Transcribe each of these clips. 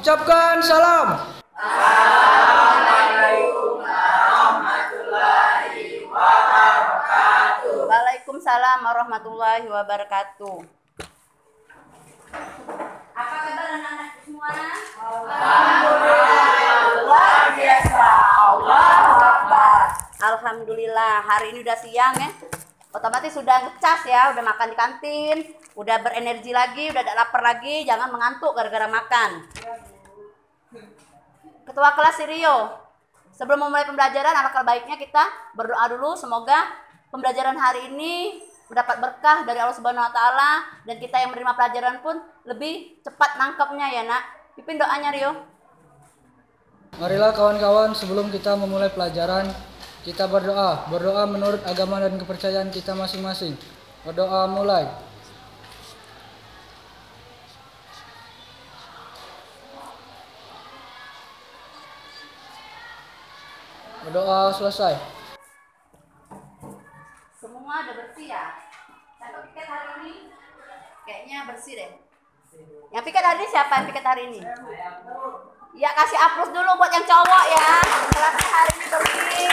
Ucapkan salam. Assalamualaikum warahmatullahi wabarakatuh. Waalaikumsalam warahmatullahi wabarakatuh. Apa kabar anak-anak semua? Alhamdulillah, luar biasa. Allahu Akbar. Alhamdulillah, hari ini udah siang ya. Otomatis sudah ngecas ya, udah makan di kantin, udah berenergi lagi, udah tidak lapar lagi, jangan mengantuk gara-gara makan. Ketua kelas Sirio, sebelum memulai pembelajaran, alangkah baiknya kita berdoa dulu, semoga pembelajaran hari ini mendapat berkah dari Allah Subhanahu wa taala dan kita yang menerima pelajaran pun lebih cepat nangkepnya ya, Nak. Pimpin doanya, Rio. Marilah kawan-kawan, sebelum kita memulai pelajaran, kita berdoa menurut agama dan kepercayaan kita masing-masing. Berdoa mulai. Berdoa selesai. Semua udah bersih ya? Satu piket hari ini kayaknya bersih deh. Yang piket hari ini siapa yang piket hari ini? Ya kasih aplaus dulu buat yang cowok ya. Kelasnya hari ini bersih.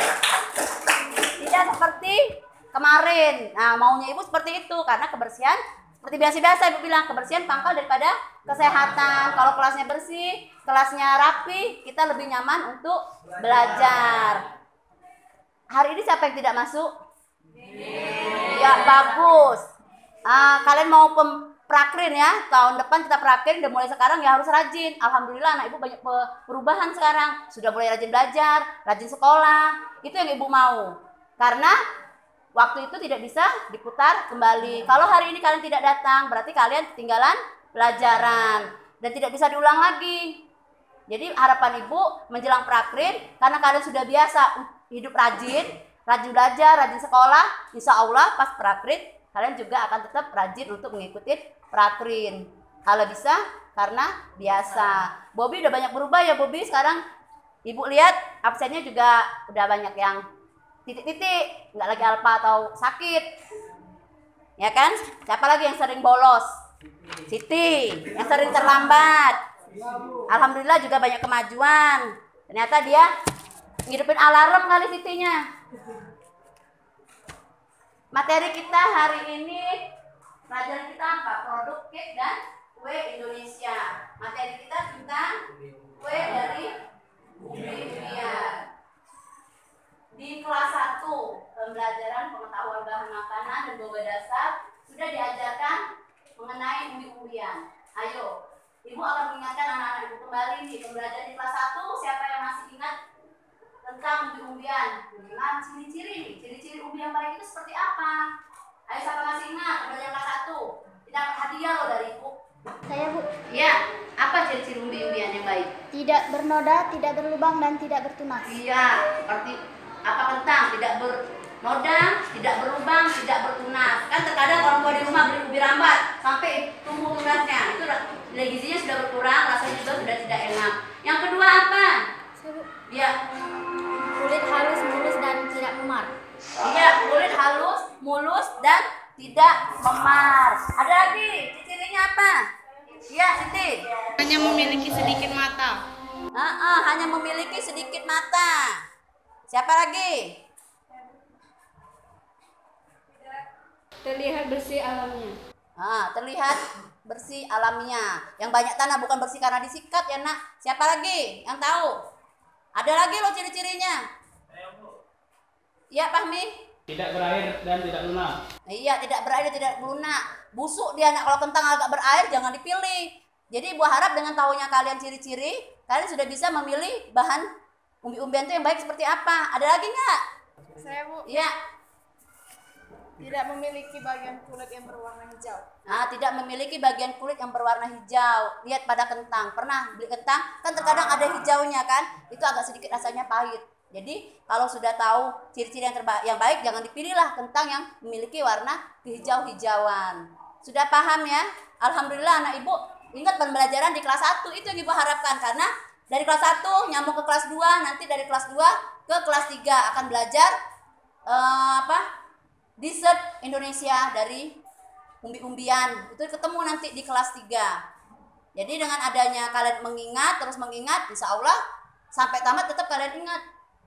Tidak seperti kemarin. Nah maunya ibu seperti itu karena kebersihan seperti biasa-biasa ibu bilang kebersihan pangkal daripada kesehatan. Kalau kelasnya bersih, kelasnya rapi, kita lebih nyaman untuk belajar. Hari ini siapa yang tidak masuk? Ya bagus. Kalian mau prakrin ya, tahun depan kita prakrin, udah mulai sekarang ya harus rajin. Alhamdulillah anak ibu banyak perubahan sekarang, sudah mulai rajin belajar, rajin sekolah. Itu yang ibu mau, karena waktu itu tidak bisa diputar kembali. Kalau hari ini kalian tidak datang, berarti kalian ketinggalan pelajaran dan tidak bisa diulang lagi. Jadi harapan ibu menjelang prakrin, karena kalian sudah biasa hidup rajin belajar, rajin sekolah, insya Allah pas prakrin kalian juga akan tetap rajin untuk mengikuti prakrin. Kalau bisa karena biasa. Bobby udah banyak berubah ya Bobby sekarang. Ibu lihat absennya juga udah banyak yang titik-titik, nggak lagi alfa atau sakit. Ya kan? Siapa lagi yang sering bolos? Siti, yang sering terlambat. Alhamdulillah juga banyak kemajuan. Ternyata dia ngidupin alarm kali Sitinya. Materi kita hari ini, pelajaran kita apa? Produk cake dan kue Indonesia. Materi kita tentang kue dari India. Di kelas 1, pembelajaran pengetahuan bahan makanan dan boga dasar sudah diajarkan mengenai umbi-umbian. Ayo, Ibu akan mengingatkan anak-anak Ibu kembali nih pembelajaran di kelas 1. Siapa yang masih ingat tentang umbi-umbian? Dengan ciri-ciri nih, ciri-ciri umbi yang baik itu seperti apa? Ayo siapa masih ingat pembelajaran kelas 1? Tidak hadiah loh dari Ibu. Saya Bu. Iya, apa ciri-ciri umbi-umbian yang baik? Tidak bernoda, tidak berlubang, dan tidak bertunas. Iya, seperti apa kentang? Tidak bernoda, tidak berlubang, tidak bertunas. Kan terkadang orang tua di rumah beli ubi rambat sampai tumbuh tunasnya. Itu nilai gizinya sudah berkurang, rasanya juga sudah tidak enak. Yang kedua apa? Iya. Kulit halus, mulus, dan tidak memar. Iya, kulit halus, mulus, dan tidak memar. Ada lagi, cirinya apa? Iya, Siti. Hanya memiliki sedikit mata. Hanya memiliki sedikit mata. Siapa lagi? Terlihat bersih alamnya. Terlihat bersih alamiah. Yang banyak tanah bukan bersih karena disikat ya nak. Siapa lagi yang tahu? Ada lagi loh ciri-cirinya. Iya Fahmi. Tidak berair dan tidak lunak. Iya, tidak berair dan tidak lunak. Busuk dia nak. Kalau kentang agak berair jangan dipilih. Jadi ibu harap dengan tahunya kalian ciri-ciri, kalian sudah bisa memilih bahan umbi-umbian itu yang baik seperti apa. Ada lagi nggak? Saya Bu. Iya. Tidak memiliki bagian kulit yang berwarna hijau. Tidak memiliki bagian kulit yang berwarna hijau. Lihat pada kentang. Pernah beli kentang? Kan terkadang ada hijaunya kan? Itu agak sedikit rasanya pahit. Jadi kalau sudah tahu ciri-ciri yang baik, jangan dipilihlah kentang yang memiliki warna hijau-hijauan. Sudah paham ya? Alhamdulillah anak ibu ingat pembelajaran di kelas 1 itu yang ibu harapkan. Karena dari kelas 1 nyambung ke kelas 2, nanti dari kelas 2 ke kelas 3 akan belajar dessert Indonesia dari umbi-umbian. Itu ketemu nanti di kelas 3. Jadi dengan adanya kalian mengingat, terus mengingat, insya Allah sampai tamat tetap kalian ingat.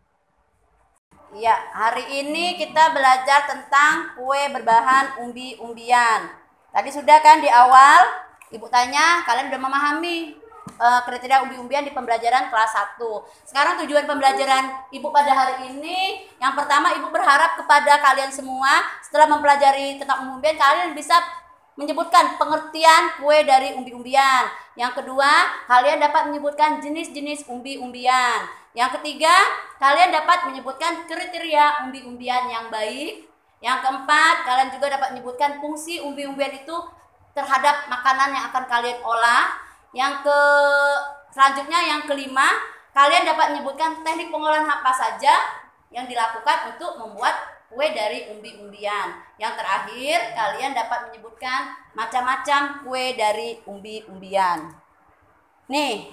Iya, hari ini kita belajar tentang kue berbahan umbi-umbian. Tadi sudah kan di awal, Ibu tanya, kalian sudah memahami kriteria umbi-umbian di pembelajaran kelas 1. Sekarang tujuan pembelajaran Ibu pada hari ini, yang pertama Ibu berharap kepada kalian semua, setelah mempelajari tentang umbi-umbian, kalian bisa menyebutkan pengertian kue dari umbi-umbian. Yang kedua, kalian dapat menyebutkan jenis-jenis umbi-umbian. Yang ketiga, kalian dapat menyebutkan kriteria umbi-umbian yang baik. Yang keempat, kalian juga dapat menyebutkan fungsi umbi-umbian itu terhadap makanan yang akan kalian olah. Selanjutnya yang kelima, kalian dapat menyebutkan teknik pengolahan apa saja yang dilakukan untuk membuat kue dari umbi-umbian. Yang terakhir, kalian dapat menyebutkan macam-macam kue dari umbi-umbian. Nih,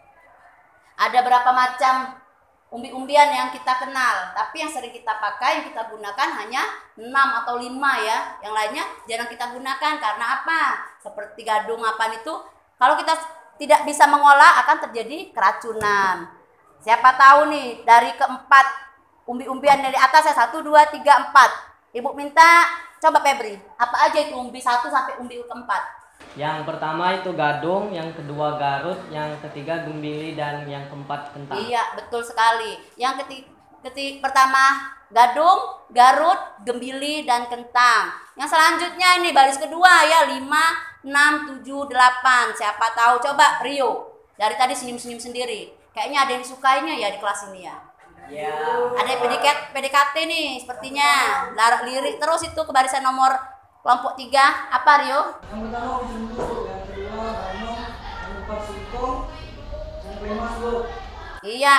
ada berapa macam umbi-umbian yang kita kenal, tapi yang sering kita pakai, yang kita gunakan hanya 6 atau 5 ya. Yang lainnya jarang kita gunakan karena apa? Seperti gadung apaan itu, kalau kita tidak bisa mengolah akan terjadi keracunan. Siapa tahu nih dari keempat umbi-umbian dari atas ya, 1, 2, 3, 4. Ibu minta coba Febri, apa aja itu umbi 1 sampai umbi keempat? Yang pertama itu gadung, yang kedua garut, yang ketiga gembili, dan yang keempat kentang. Iya, betul sekali. Yang pertama gadung, garut, gembili, dan kentang. Yang selanjutnya ini baris kedua ya, 5, 6, 7, 8. Siapa tahu? Coba Rio. Dari tadi senyum-senyum sendiri. Kayaknya ada yang sukainya ya di kelas ini ya. Ya. Ada PDKT nih sepertinya. Lirik terus itu ke barisan nomor kelompok 3. Apa Rio? Yang pertama Cilembu, yang kedua Ganyong, yang keempat Singkong, yang kelima Suwek. Iya.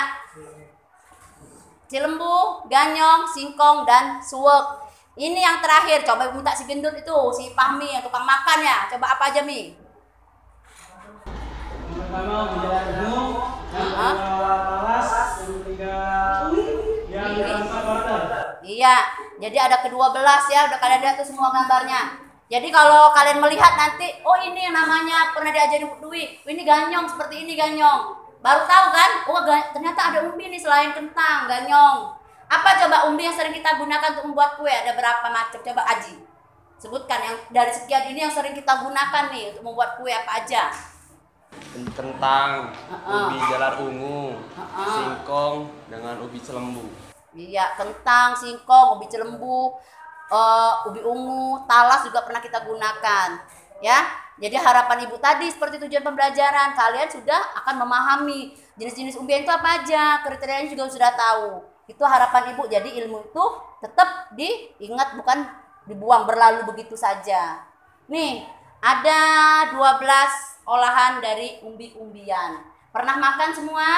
Cilembu, Ganyong, Singkong, dan Suwek. Ini yang terakhir. Coba minta si gendut itu, si Fahmi yang tukang makan ya. Coba apa aja Mi? Yang pertama menjalan gunung, yang kedua talas, yang ketiga yang keempat wortel. Iya, jadi ada ke-12 ya, udah kalian lihat tuh semua gambarnya. Jadi kalau kalian melihat nanti, oh ini yang namanya pernah diajarin Bu Dwi, ini ganyong seperti ini ganyong. Baru tahu kan, oh ternyata ada umbi nih selain kentang, ganyong. Apa coba umbi yang sering kita gunakan untuk membuat kue? Ada berapa macam? Coba Aji, sebutkan yang dari sekian ini yang sering kita gunakan nih untuk membuat kue apa aja? Kentang, ubi jalar ungu, singkong dengan ubi celembu. Iya, kentang, singkong, ubi celembu, ubi ungu, talas juga pernah kita gunakan. Ya, jadi harapan Ibu tadi seperti tujuan pembelajaran, kalian sudah akan memahami jenis-jenis umbi itu apa aja, kriterianya juga sudah tahu. Itu harapan Ibu. Jadi ilmu itu tetap diingat, bukan dibuang berlalu begitu saja. Nih, ada 12 olahan dari umbi-umbian. Pernah makan semua?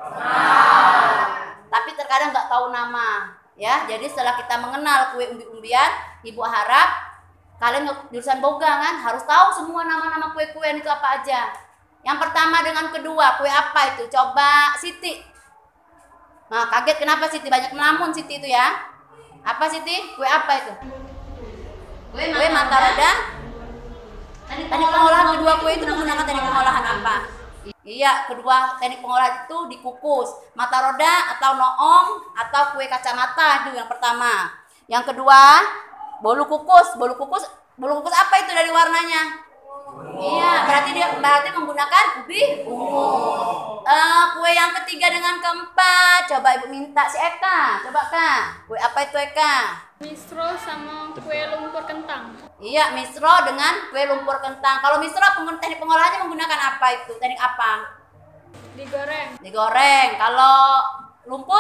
Tapi terkadang nggak tahu nama, ya. Jadi setelah kita mengenal kue umbi-umbian, Ibu harap kalian jurusan boga kan harus tahu semua nama-nama kue-kue itu apa aja. Yang pertama dengan kedua, kue apa itu? Coba Siti. Nah, kaget kenapa Siti? Banyak melamun Siti itu ya. Apa Siti? Kue apa itu? Kue mata roda. Teknik pengolahan kedua kue itu menggunakan teknik pengolahan apa? Iya, kedua teknik pengolahan itu dikukus. Mata roda atau noong atau kue kacamata itu yang pertama. Yang kedua, bolu kukus. Bolu kukus apa itu dari warnanya? Iya, berarti menggunakan ubi ungu. Kue yang ketiga dengan keempat, coba Ibu minta si Eka. Coba Kak, kue apa itu Eka? Misro sama kue lumpur kentang. Iya, misro dengan kue lumpur kentang. Kalau misro teknik pengolahannya menggunakan apa itu? Teknik apa? Digoreng. Digoreng. Kalau lumpur?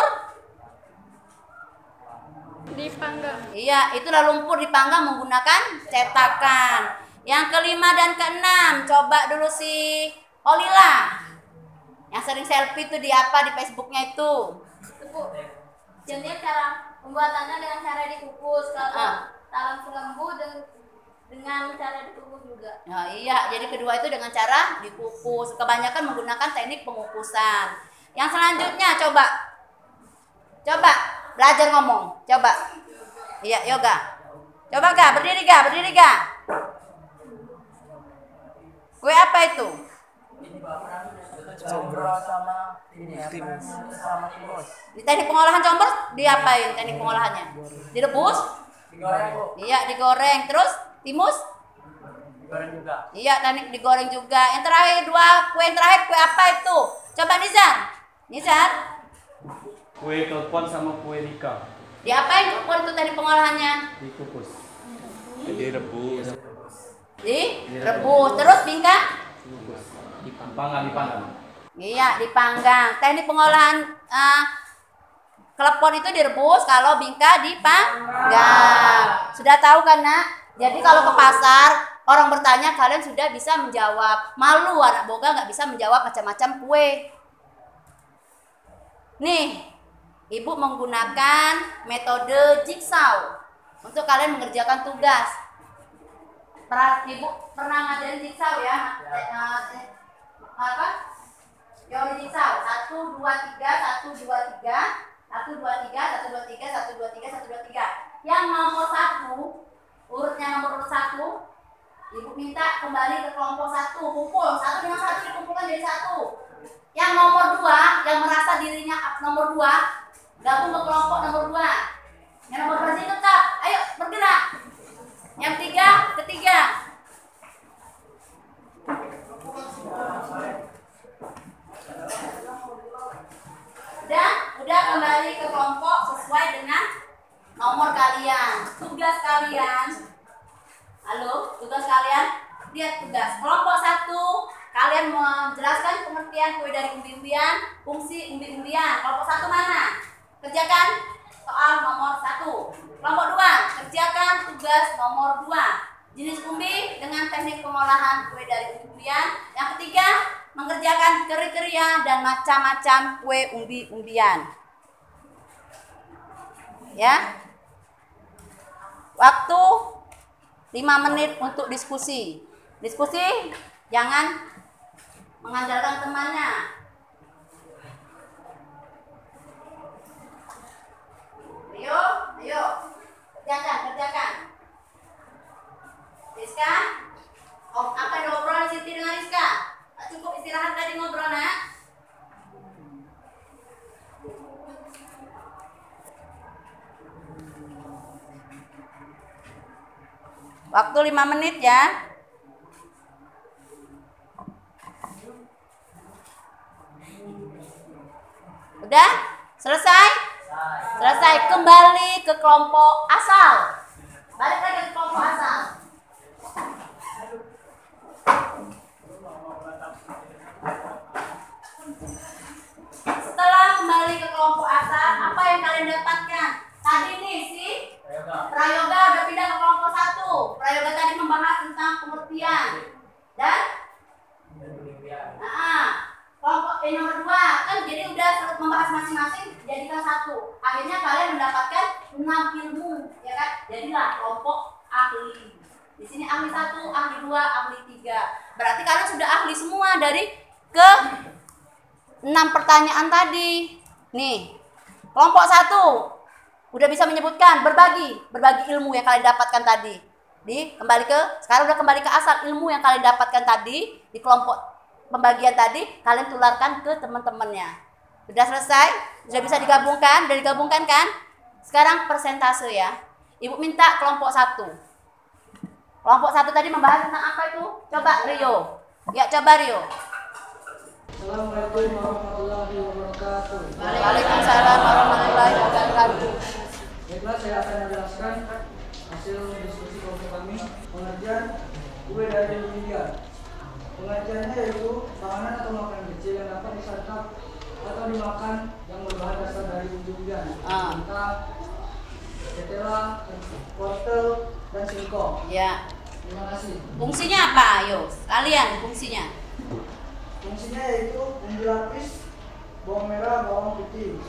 Dipanggang. Iya, itulah lumpur dipanggang menggunakan cetakan. Yang kelima dan keenam, coba dulu si Olila. Yang sering selfie itu di apa di Facebooknya itu? Jadi cara pembuatannya dengan cara dikukus, kalau talam lembu dengan cara dikukus juga. Nah, iya, jadi kedua itu dengan cara dikukus. Kebanyakan menggunakan teknik pengukusan. Yang selanjutnya coba belajar ngomong. Coba. Iya, yoga. Coba Kak, berdiri Kak. Kue apa itu? Combro sama ini sama timus. Di teknik pengolahan combro diapain teknik pengolahannya? Direbus? Digoreng, Bu. Iya, digoreng. Terus timus? Digoreng juga. Iya, teknik digoreng juga. Yang terakhir kue yang terakhir kue apa itu? Coba Nizar. Nizar. Kue klepon sama kue rika. Diapain klepon itu teknik pengolahannya? Dikukus. Direbus. Direbus. Terus bingka? Dipanggang. Iya, dipanggang. Teknik pengolahan klepon itu direbus, kalau bingka dipanggang. Sudah tahu kan, Nak? Jadi kalau ke pasar, orang bertanya, kalian sudah bisa menjawab. Malu anak boga nggak bisa menjawab macam-macam kue. Nih, Ibu menggunakan metode jigsaw untuk kalian mengerjakan tugas. Ibu pernah ngajarin jigsaw ya? Apa? Teori jigsaw 1 2 3 1 2 3 1 2 3 1 2 3 1 2 3 1 2 3 1 2 3. Yang nomor 1, urutnya nomor 1, Ibu minta kembali ke kelompok 1, kumpul 1 dengan 1 dikumpulkan jadi 1. Yang nomor 2, yang merasa dirinya nomor 2, gabung ke kelompok nomor 2. Yang nomor 2 tetap, ayo bergerak. Yang 3, ketiga. Udah kembali ke kelompok sesuai dengan nomor kalian. Tugas kalian. Halo, tugas kalian. Lihat tugas. Kelompok 1, kalian menjelaskan pengertian kue dari umbi-umbian, fungsi umbi-umbian. Kelompok 1 mana? Kerjakan soal nomor 1. Kelompok 2, kerjakan tugas nomor 2. Jenis umbi dengan teknik pengolahan kue dari umbi-umbian. Yang ketiga, mengerjakan keri-kerian dan macam-macam kue umbi-umbian. Ya. Waktu 5 menit untuk diskusi. Diskusi jangan mengandalkan temannya. Ayo. Kerjakan. Rizka, apa yang ngobrol Siti dengan Rizka? Cukup istirahat tadi ngobrol, Nak. Waktu 5 menit ya. Udah? Selesai? Selesai. Kembali ke kelompok asal. Balik lagi ke kelompok asal. Setelah kembali ke kelompok asal, apa yang kalian dapatkan? Tadi nih si Prayoga udah pindah ke kelompok 1. Prayoga tadi membahas tentang pengertian dan kelompok nomor 2 kan, jadi udah membahas masing-masing, jadikan 1. Akhirnya kalian mendapatkan 6 ilmu, ya kan? Jadilah kelompok ahli. Di sini ahli 1, ahli 2, ahli 3. Berarti kalian sudah ahli semua dari ke 6 pertanyaan tadi. Nih, kelompok 1 udah bisa menyebutkan berbagi ilmu yang kalian dapatkan tadi. Sekarang udah kembali ke asal ilmu yang kalian dapatkan tadi di kelompok pembagian tadi, kalian tularkan ke teman-temannya. Sudah selesai? Sudah bisa digabungkan? Sudah digabungkan kan? Sekarang persentase ya. Ibu minta kelompok 1. Kelompok 1 tadi membahas tentang apa itu? Coba Rio. Ya, coba Rio. Assalamualaikum warahmatullahi wabarakatuh. Waalaikumsalam warahmatullahi wabarakatuh. Baiklah, saya akan menjelaskan hasil diskusi kelompok kami pengerjaan kue dari umbi-umbian. Pengerjaannya yaitu makanan atau makanan kecil yang dapat disantap atau dimakan yang berbahan dasar dari umbi-umbian. Contoh, ketela, wortel, dan singkong. Ya. Terima kasih. Fungsinya apa? Ayo, kalian fungsinya. Fungsinya yaitu umbi lapis, bawang merah, bawang putih.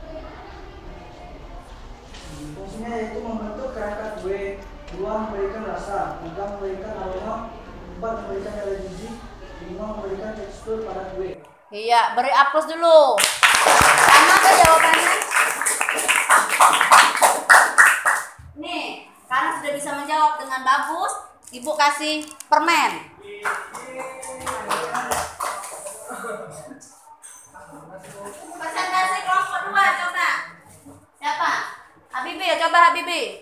Fungsinya yaitu membentuk kerangka kue, 2 memberikan rasa, 3 memberikan aroma, 4 memberikan nilai gizi, 5 memberikan tekstur pada kue. Iya, beri aplaus dulu. Sama ke jawabannya? Nih, karena sudah bisa menjawab dengan bagus, Ibu kasih permen. Bibi.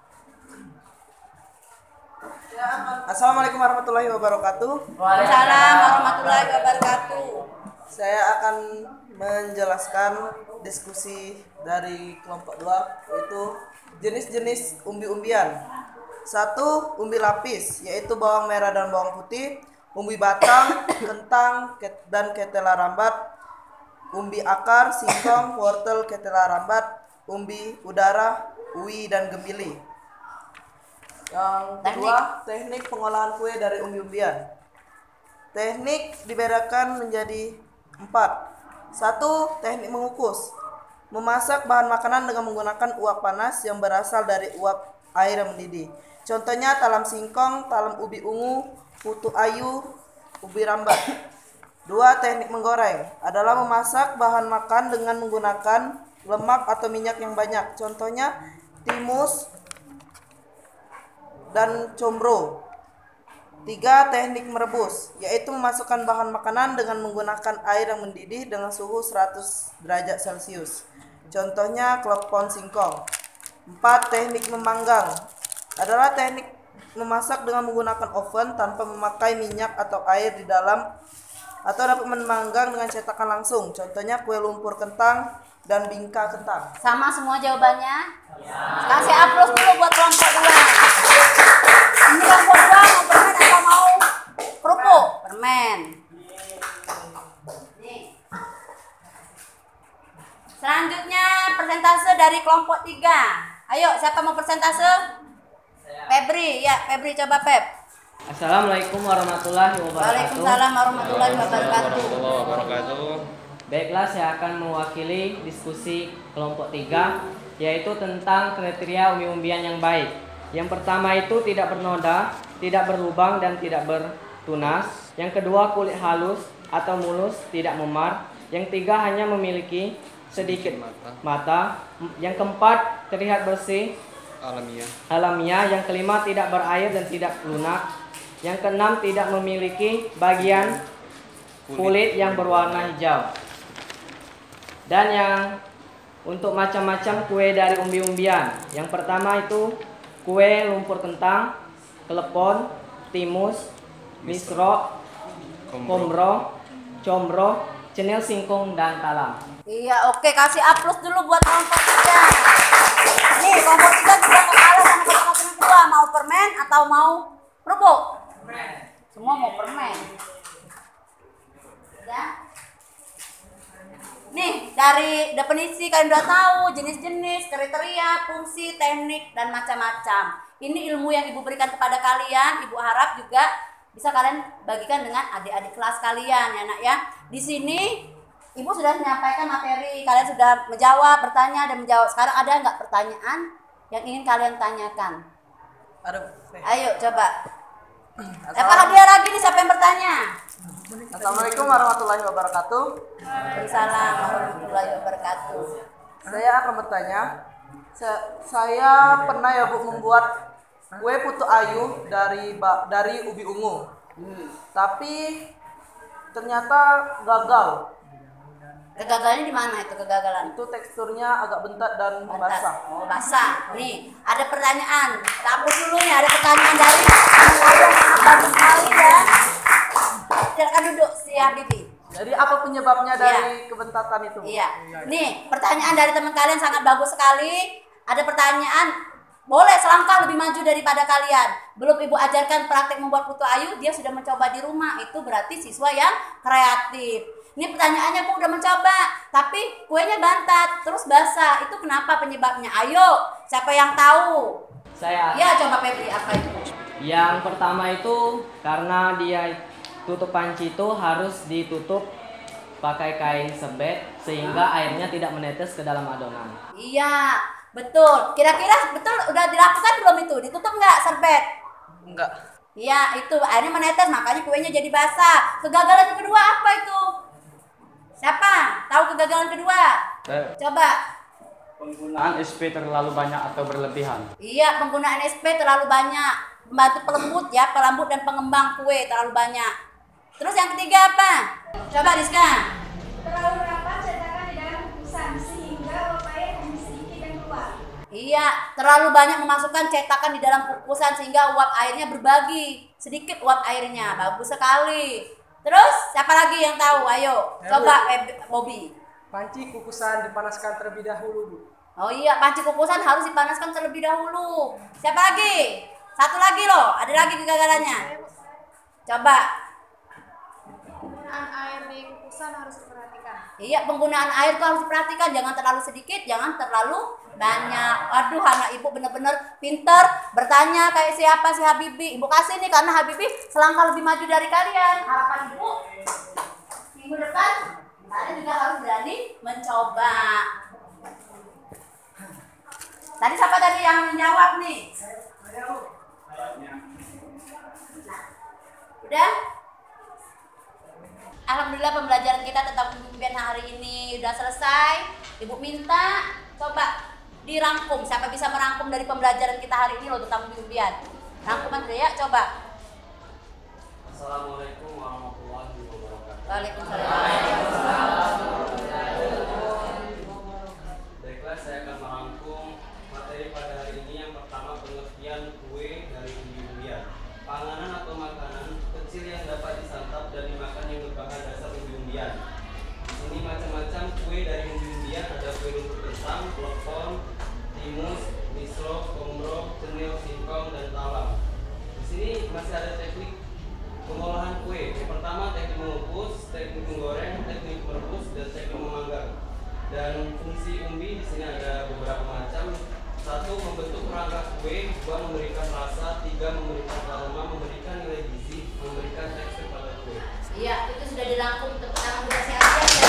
Assalamualaikum warahmatullahi wabarakatuh. Waalaikumsalam warahmatullahi wabarakatuh. Saya akan menjelaskan diskusi dari kelompok 2, yaitu jenis-jenis umbi-umbian. 1. Umbi lapis, yaitu bawang merah dan bawang putih. Umbi batang, kentang, dan ketela rambat. Umbi akar, singkong, wortel, ketela rambat. Umbi udara, uwi, dan gembili. Yang kedua, teknik pengolahan kue dari umbi-umbian. Teknik dibedakan menjadi 4. 1. Teknik mengukus. Memasak bahan makanan dengan menggunakan uap panas yang berasal dari uap air yang mendidih. Contohnya talam singkong, talam ubi ungu, putu ayu, ubi rambat. 2. Teknik menggoreng adalah memasak bahan makan dengan menggunakan lemak atau minyak yang banyak. Contohnya timus dan combro. 3. Teknik merebus, yaitu memasukkan bahan makanan dengan menggunakan air yang mendidih dengan suhu 100 derajat Celcius. Contohnya klepon singkong. 4. Teknik memanggang adalah teknik memasak dengan menggunakan oven tanpa memakai minyak atau air di dalam, atau dapat memanggang dengan cetakan langsung. Contohnya kue lumpur kentang dan bingka kentang. Sama semua jawabannya? Kasih aplaus dulu buat kelompok 2. Ini kelompok 2 mau permen atau mau kerupuk? Permen. Nih. Selanjutnya persentase dari kelompok 3. Ayo, siapa mau persentase? Febri, ya Febri coba Feb. Assalamualaikum warahmatullahi wabarakatuh. Waalaikumsalam warahmatullahi wabarakatuh. Baiklah, saya akan mewakili diskusi kelompok 3, yaitu tentang kriteria umbi-umbian yang baik. Yang pertama itu tidak bernoda, tidak berlubang, dan tidak bertunas. Yang kedua kulit halus atau mulus, tidak memar. Yang tiga hanya memiliki sedikit mata. Yang keempat terlihat bersih, alamiah. Yang kelima tidak berair dan tidak lunak. Yang keenam tidak memiliki bagian kulit yang berwarna hijau. Dan yang untuk macam-macam kue dari umbi-umbian. Yang pertama itu kue lumpur kentang, klepon, timus, misro, komro, combro, cenil singkong, dan talam. Iya, oke, kasih aplaus dulu buat kelompok 3. Nih, kelompok 3 juga gak kalah sama kelompok yang kedua. Mau permen atau mau kerupuk? Permen. Semua mau permen. Ya. Nih, dari definisi kalian udah tahu jenis-jenis, kriteria, fungsi, teknik, dan macam-macam. Ini ilmu yang Ibu berikan kepada kalian. Ibu harap juga bisa kalian bagikan dengan adik-adik kelas kalian ya nak ya. Di sini Ibu sudah menyampaikan materi, kalian sudah menjawab, bertanya dan menjawab. Sekarang ada nggak pertanyaan yang ingin kalian tanyakan? Ayo coba. Apa hadiah lagi nih, siapa yang bertanya? Assalamualaikum warahmatullahi wabarakatuh. Waalaikumsalam warahmatullahi wabarakatuh. Saya akan bertanya. Saya pernah ya Bu membuat kue putu ayu dari ubi ungu. Tapi ternyata gagal. Kegagalannya di mana itu kegagalan? Itu teksturnya agak bentat dan basah. Oh, basah. Nih, ada pertanyaan. Tampil dulu nih, ada pertanyaan dari kalian yang bagus sekali ya. Silakan duduk, si Habibi. Jadi apa penyebabnya dari kebentatan itu? Iya. Nih, pertanyaan dari teman kalian sangat bagus sekali. Ada pertanyaan, boleh selangkah lebih maju daripada kalian. Belum Ibu ajarkan praktek membuat putu ayu, dia sudah mencoba di rumah. Itu berarti siswa yang kreatif. Ini pertanyaannya, Bu udah mencoba, tapi kuenya bantat, terus basah. Itu kenapa penyebabnya? Ayo, siapa yang tahu? Saya. Ya, coba Febri, apa itu? Yang pertama itu karena dia tutup panci itu harus ditutup pakai kain sebet sehingga airnya tidak menetes ke dalam adonan. Iya, betul. Kira-kira betul udah dilakukan belum itu? Ditutup nggak serbet? Enggak. Iya, itu airnya menetes, makanya kuenya jadi basah. Kegagalan kedua apa itu? Siapa? Tahu kegagalan kedua? Coba. Penggunaan SP terlalu banyak atau berlebihan. Iya, penggunaan SP terlalu banyak. Membantu pelembut ya, pelembut dan pengembang kue terlalu banyak. Terus yang ketiga apa? Coba Rizka. Terlalu rapat cetakan di dalam kukusan sehingga uap air hanya sedikit yang keluar. Iya, terlalu banyak memasukkan cetakan di dalam kukusan sehingga uap airnya berbagi. Sedikit uap airnya, bagus sekali. Terus siapa lagi yang tahu? Ayo, coba Bobby. Panci kukusan dipanaskan terlebih dahulu, Bu. Oh iya, panci kukusan harus dipanaskan terlebih dahulu. Siapa lagi? Satu lagi loh, ada lagi kegagalannya. Coba. Penggunaan air di kukusan harus diperhatikan. Iya, penggunaan air itu harus diperhatikan, jangan terlalu sedikit, jangan terlalu banyak. Aduh, anak ibu bener-bener pinter bertanya kayak siapa si Habibi. Ibu kasih nih karena Habibi selangkah lebih maju dari kalian. Harapan ibu minggu depan kalian juga harus berani mencoba. Tadi siapa tadi yang menjawab nih? Udah? Alhamdulillah pembelajaran kita tentang pemimpinan hari ini udah selesai. Ibu minta coba dirangkum. Siapa bisa merangkum dari pembelajaran kita hari ini loh tentang pemimpinan? Rangkuman ya, coba. Assalamualaikum warahmatullahi wabarakatuh. Waalaikumsalam. Baiklah, saya akan merangkum materi pada hari ini. Yang pertama, pengertian kue dari umbi-umbian. Panganan atau makanan kecil yang dapat disantap dan dimakan yang berbahan dasar umbi-umbian. Di sini macam-macam kue dari umbi-umbian, ada kue lumpur kentang, klepon, timus, misro, komro, cenil, singkong, dan talam. Di sini masih ada teknik pengolahan kue. Yang pertama teknik mengukus, teknik menggoreng, teknik merebus, dan teknik memanggang. Dan fungsi umbi di sini ada beberapa macam. 1. Membentuk perangkat kue. 2. Memberikan rasa. 3. Memberikan aroma, memberikan nilai gizi, memberikan tekstur pada kue. Iya, itu sudah dirangkum tepuk tangan udah sehat-sehat ya.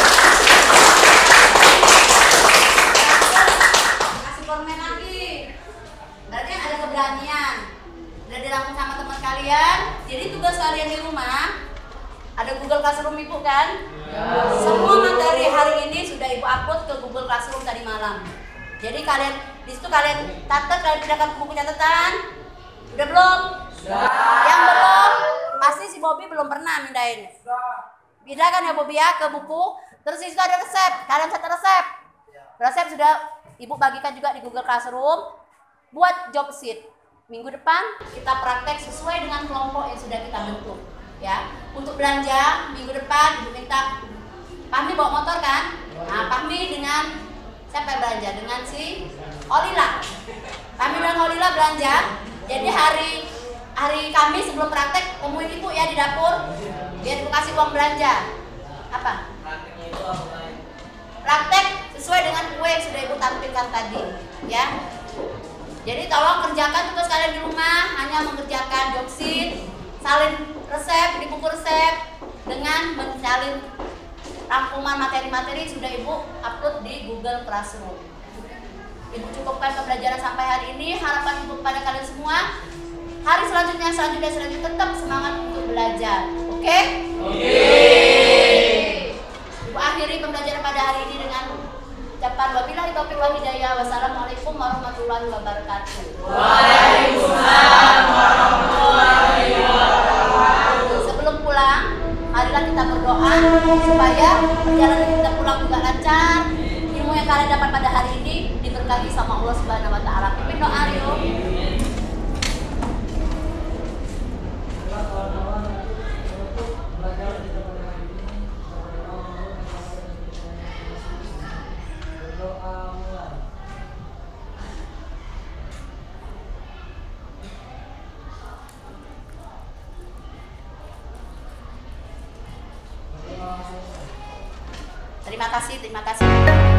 Kasih komen lagi. Berarti ada keberanian. Udah dirangkum sama teman kalian. Jadi tugas kalian di rumah ada Google Classroom Ibu kan? Ya. Semua materi hari ini sudah Ibu upload ke Google Classroom tadi malam. Jadi kalian di situ kalian catat, kalian pindahkan ke buku catatan. Udah belum? Sudah. Yang belum, pasti si Bobby belum pernah mindahin. Pindahkan ya Bobby ya ke buku. Terus di situ ada resep. Kalian catat resep. Resep sudah Ibu bagikan juga di Google Classroom. Buat job sheet. Minggu depan kita praktek sesuai dengan kelompok yang sudah kita bentuk. Ya, untuk belanja minggu depan Ibu minta Pahmi bawa motor kan? Nah, Pahmi dengan siapa yang belanja? Dengan si Olila. Pahmi dan Olila belanja. Jadi hari Kamis sebelum praktek temuin Ibu ya di dapur. Biar Ibu kasih uang belanja. Apa? Prakteknya itu apa? Praktek sesuai dengan kue yang sudah Ibu tampilkan tadi, ya. Jadi tolong kerjakan tugas kalian di rumah, hanya mengerjakan job sheet, salin resep di buku resep dengan mensalin rangkuman materi-materi sudah Ibu upload di Google Classroom. Ibu cukupkan pembelajaran sampai hari ini. Harapan Ibu kepada kalian semua, hari selanjutnya tetap semangat untuk belajar. Oke? Oke. Ibu akhiri pembelajaran pada hari ini dengan ucapan wabillahi taufiq wal hidayah. Wassalamualaikum warahmatullahi wabarakatuh. Waalaikumsalam warahmatullahi wabarakatuh. Sebelum pulang, marilah kita berdoa supaya perjalanan kita pulang juga lancar. Ilmu yang kalian dapat pada hari ini diberkati sama Allah Subhanahu wa taala. Pimpin doa yuk. Terima kasih.